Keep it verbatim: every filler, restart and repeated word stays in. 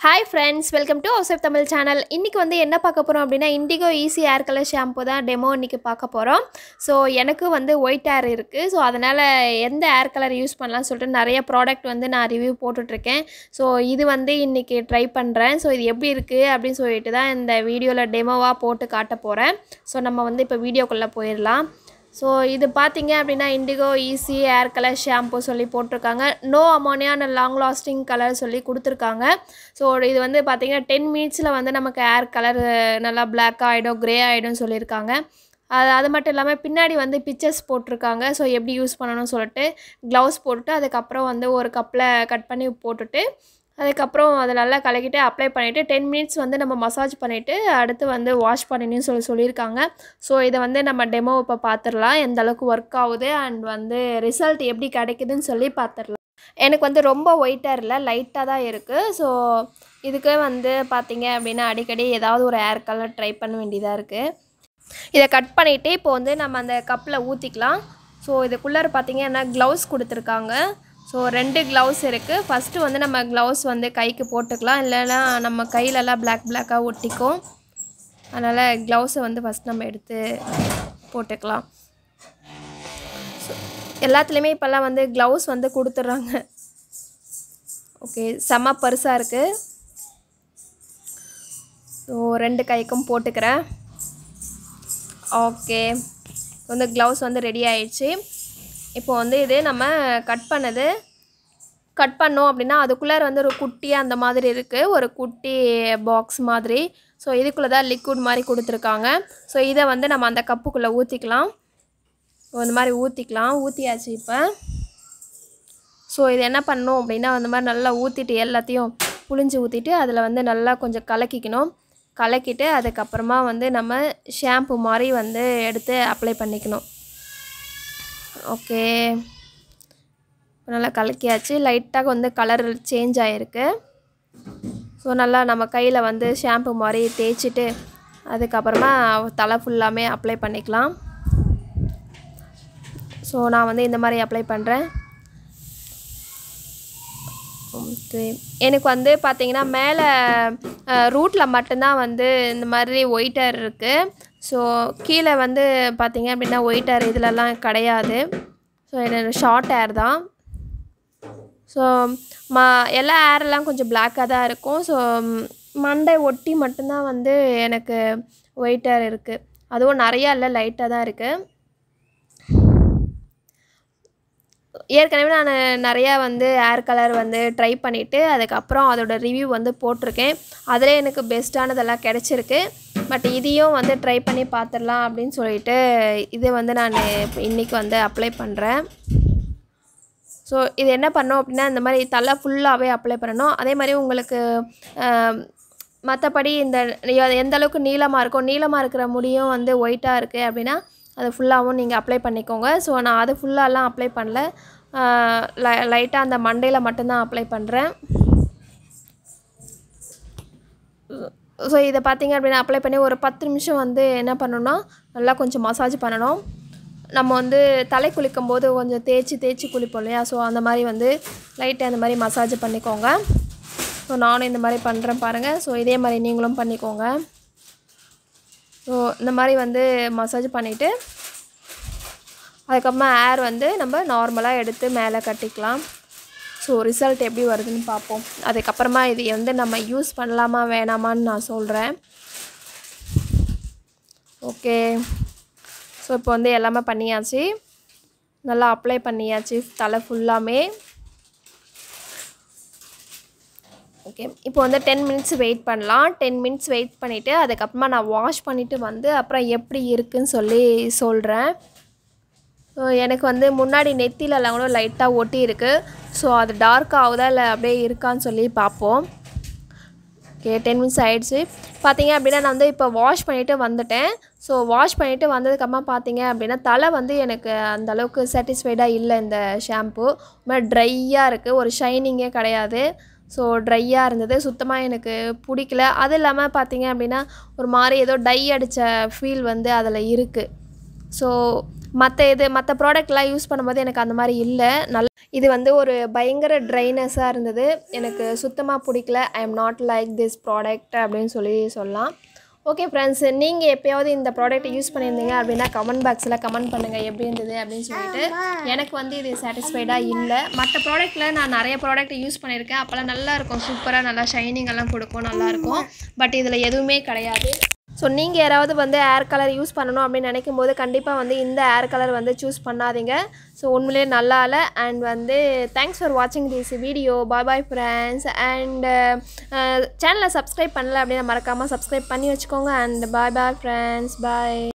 Hi friends, welcome to HouseWifeTamil channel. இன்னைக்கு வந்து என்ன பார்க்க போறோம் அப்படினா Indica Easy Hair Color Shampoo தான் டெமோ இன்னைக்கு பார்க்க போறோம். சோ எனக்கு வந்து ஒயிட் ஹேர் இருக்கு. சோ அதனால எந்த ஹேர் கலர் யூஸ் பண்ணலாம் சொல்லிட்டு நிறைய ப்ராடக்ட் வந்து நான் ரிவ்யூ போட்டுட்டு இருக்கேன். சோ இது வந்து இன்னைக்கு ட்ரை பண்றேன். சோ இது எப்படி இருக்கு அப்படி சொல்லிட்டு தான் இந்த வீடியோல டெமோவா போட்டு காட்ட போறேன். சோ நம்ம வந்து இப்போ வீடியோக்குள்ள போயிரலாம். So இது பாத்தீங்க அப்படினா Indica Easy Hair Color Shampoo சொல்லி போட்டுருக்காங்க. No ammonia and long lasting color சொல்லி கொடுத்திருக்காங்க. So இது வந்து பாத்தீங்கன்னா ten minutesல வந்து நமக்கு hair color நல்லா black ஆயிடும் grey ஆயிடும் சொல்லிருக்காங்க. அது அது மட்டும் இல்லாம பின்னாடி வந்து பிக்சர்ஸ் போட்டுருக்காங்க. சோ எப்படி யூஸ் பண்ணனும்னு சொல்லிட்டு gloves போட்டுட்டு அதுக்கு அப்புறம் வந்து ஒரு கப்ல கட் பண்ணி போட்டுட்டு அதுக்கு அப்புறம் அத நல்லா கலக்கிட்டு அப்ளை பண்ணிட்டு ten minutes வந்து நம்ம மசாஜ் பண்ணிட்டு அடுத்து வந்து வாஷ் பண்ணனும்னு சொல்லி சொல்லிருக்காங்க. சோ இத வந்து நம்ம டெமோ இப்ப பாத்துறலாம். எந்த அளவுக்கு வர்க் ஆகுது and வந்து ரிசல்ட் எப்படி கிடைக்குதுன்னு சொல்லி பாத்துறலாம். எனக்கு வந்து ரொம்ப ஒயிட் ஹேர் இல்ல லைட்டா தான் இருக்கு. சோ இதுக்கு வந்து பாத்தீங்க அப்படினா அடிக்கடி ஏதாவது ஒரு ஹேர் கலர் ட்ரை பண்ண வேண்டியதா இருக்கு. இத கட் பண்ணிட்டு இப்போ வந்து நம்ம அந்த கப்ல ஊத்திக்கலாம். சோ இதுக்குள்ள பாத்தீங்கன்னா gloves கொடுத்திருக்காங்க. சோ ரெண்டு gloves இருக்கு. ஃபர்ஸ்ட் வந்து நம்ம gloves வந்து கைக்கு போட்டுக்கலாம். இல்லனா நம்ம கையில எல்லாம் black black-ஆ ஒட்டிக்கும். அதனால gloves வந்து ஃபர்ஸ்ட் நம்ம எடுத்து போட்டுக்கலாம். எல்லாத்துலயுமே இப்பலாம் வந்து gloves வந்து கொடுத்துறாங்க. ஓகே செம பெருசா இருக்கு. சோ ரெண்டு கைக்கும் போட்டுக்கறேன். ஓகே வந்து gloves வந்து ரெடி ஆயிடுச்சு. இப்போ வந்து இது நம்ம கட் பண்ணது கட் பண்ணோம் அப்படினா அதுக்குள்ள வந்து ஒரு குட்டியா அந்த மாதிரி இருக்கு. ஒரு குட்டி பாக்ஸ் மாதிரி. சோ இதுக்குள்ள தான் லிக்விட் மாதிரி கொடுத்திருக்காங்க. சோ இத வந்து நம்ம அந்த கப்புக்குள்ள ஊத்திக்கலாம். இந்த மாதிரி ஊத்திக்கலாம். ஊத்தியாச்சு இப்ப. சோ இது என்ன பண்ணனும் அப்படினா அந்த மாதிரி நல்லா ஊத்திட்டு எல்லாத்தையும் புளிஞ்சு ஊத்திட்டு அதுல வந்து நல்லா கொஞ்சம் கலக்கிக்கணும். கலக்கிட்டு அதுக்கு அப்புறமா வந்து நம்ம ஷாம்பு மாதிரி வந்து எடுத்து அப்ளை பண்ணிக்கணும். ஓகே நல்லா கலக்கியாச்சு. லைட்டா வந்து கலர் சேஞ்ச் ஆயிருக்கு. சோ நல்லா நம்ம கையில வந்து ஷாம்பு மாதிரி தேய்ச்சிட்டு அதுக்கு அப்புறமா தலை ஃபுல்லாமே அப்ளை பண்ணிக்கலாம். சோ நான் வந்து இந்த மாதிரி அப்ளை பண்றேன். ஓகே எனக்கு வந்து பாத்தீங்கன்னா மேல ரூட்ல மட்டும் தான் வந்து இந்த மாதிரி ஒயிட் ஹேர் இருக்கு. சோ கீழ வந்து பாத்தீங்க அப்படினா ஒயிட் ஹேர் இதெல்லாம் கிடையாது. சோ இது ஷார்ட் ஹேர் தான். சோ எல்லா ஹேர் எல்லாம் கொஞ்சம் black-ஆ தான் இருக்கும். சோ மண்டை ஒட்டி மட்டும் தான் வந்து எனக்கு ஒயிட் ஹேர் இருக்கு. அதுவும் நிறைய இல்ல லைட்டா தான் இருக்கு. ஏற்கனவே நான் நிறைய வந்து ஹேர் கலர் வந்து ட்ரை பண்ணிட்டு அதுக்கு அப்புறம் அதோட ரிவ்யூ வந்து போட்டுருக்கேன். அதிலே எனக்கு பெஸ்டானதெல்லாம் கிடைச்சிருக்கு. பட் இதையும் வந்து ட்ரை பண்ணி பாத்துறலாம் அப்படினு சொல்லிட்டு இது வந்து நான் இன்னைக்கு வந்து அப்ளை பண்றேன். சோ இது என்ன பண்ணனும் அப்படினா இந்த மாதிரி தலை ஃபுல்லாவே அப்ளை பண்ணனும். அதே மாதிரி உங்களுக்கு மத்தபடி இந்த எந்த அளவுக்கு நீளமா இருக்கோ நீளமா இருக்கிற முடியும் வந்து ஒயிட்டா இருக்கு அப்படினா அது ஃபுல்லாவும் நீங்க அப்ளை பண்ணிக்கோங்க. சோ நான் அது ஃபுல்லாலாம் அப்ளை பண்ணல. லைட்டா அந்த மண்டையில மட்டும் தான் அப்ளை பண்றேன். சோ இத பாத்தீங்க அப்படினா அப்ளை பண்ணி ஒரு பத்து நிமிஷம் வந்து என்ன பண்ணனும்னா நல்லா கொஞ்சம் மசாஜ் பண்ணனும். நம்ம வந்து தலை குளிக்கும்போது கொஞ்சம் தேய்ச்சி தேய்ச்சி குளிப்போம் இல்லையா. சோ அந்த மாதிரி வந்து லைட்டா அந்த மாதிரி மசாஜ் பண்ணிக்கோங்க. சோ நானும் இந்த மாதிரி பண்றேன் பாருங்க. சோ இதே மாதிரி நீங்களும் பண்ணிக்கோங்க. சோ இந்த மாதிரி வந்து மசாஜ் பண்ணிட்டு அதுக்கு அப்புறமா ஹேர் வந்து நம்ம நார்மலா எடுத்து மேலே கட்டிக்கலாம். சோ ரிசல்ட் எப்படி வருதுன்னு பாப்போம். அதுக்கு அப்புறமா இது வந்து நம்ம யூஸ் பண்ணலாமா வேணாமான்னு நான் சொல்றேன். ஓகே சோ இப்போ வந்து எல்லாமே பண்ணியாச்சு. நல்லா அப்ளை பண்ணியாச்சு தலை ஃபுல்லாமே. ஓகே இப்போ வந்து ten minutes வெயிட் பண்ணலாம். ten minutes வெயிட் பண்ணிட்டு அதுக்கு அப்புறமா நான் வாஷ் பண்ணிட்டு வந்து அப்புறம் எப்படி இருக்குன்னு சொல்லி சொல்றேன். சோ எனக்கு வந்து முன்னாடி நெத்தில எல்லாம் கூட லைட்டா ஒட்டி இருக்கு. சோ அது டார்க் ஆவுதா இல்ல அப்படியே இருக்கான்னு சொல்லி பாப்போம். ஓகே ten minutes ஆயிடுச்சு. பாத்தீங்க அப்படினா நான் வந்து இப்போ வாஷ் பண்ணிட்டு வந்துட்டேன். சோ வாஷ் பண்ணிட்டு வந்ததுக்கு அப்புறமா பாத்தீங்க அப்படினா தலை வந்து எனக்கு அந்த அளவுக்கு சாட்டிஸ்ஃபைடா இல்ல இந்த ஷாம்பு. ரொம்ப ட்ரையா இருக்கு. ஒரு ஷைனிங்கே கிடையாது. சோ ட்ரையா இருந்தது. சுத்தமா எனக்கு பிடிக்கல. அது இல்லாம பாத்தீங்க அப்படினா ஒரு மாதிரி ஏதோ டை அடிச்ச ஃபீல் வந்து அதுல இருக்கு. சோ மற்ற இது மற்ற ப்ராடக்ட்லாம் யூஸ் பண்ணும்போது எனக்கு அந்த மாதிரி இல்லை. நல்ல இது வந்து ஒரு பயங்கர ட்ரைனஸாக இருந்தது. எனக்கு சுத்தமாக பிடிக்கல. I am not like this product அப்படின்னு சொல்லி சொல்லலாம். ஓகே ஃப்ரெண்ட்ஸ், நீங்கள் எப்போயாவது இந்த ப்ராடக்ட்டை யூஸ் பண்ணியிருந்தீங்க அப்படின்னா கமெண்ட் பாக்ஸில் கமெண்ட் பண்ணுங்கள் எப்படி இருந்தது அப்படின்னு சொல்லிட்டு. எனக்கு வந்து இது சாட்டிஸ்ஃபைடாக இல்லை. மற்ற ப்ராடக்ட்டில் நான் நிறைய ப்ராடக்ட் யூஸ் பண்ணியிருக்கேன். அப்போல்லாம் நல்லாயிருக்கும், சூப்பராக நல்லா ஷைனிங் எல்லாம் கொடுக்கும், நல்லாயிருக்கும். பட் இதில் எதுவுமே கிடையாது. ஸோ நீங்கள் யாராவது வந்து ஏர் கலர் யூஸ் பண்ணணும் அப்படின்னு நினைக்கும் போது கண்டிப்பாக வந்து இந்த ஏர் கலர் வந்து சூஸ் பண்ணாதீங்க. ஸோ உண்மையிலே நல்லா இல்லை. அண்ட் வந்து தேங்க்ஸ் ஃபார் வாட்சிங் this video. Bye bye friends. And சேனலை சப்ஸ்கிரைப் பண்ணல அப்படின்னா மறக்காமல் சப்ஸ்கிரைப் பண்ணி வச்சுக்கோங்க. And bye bye friends. Bye.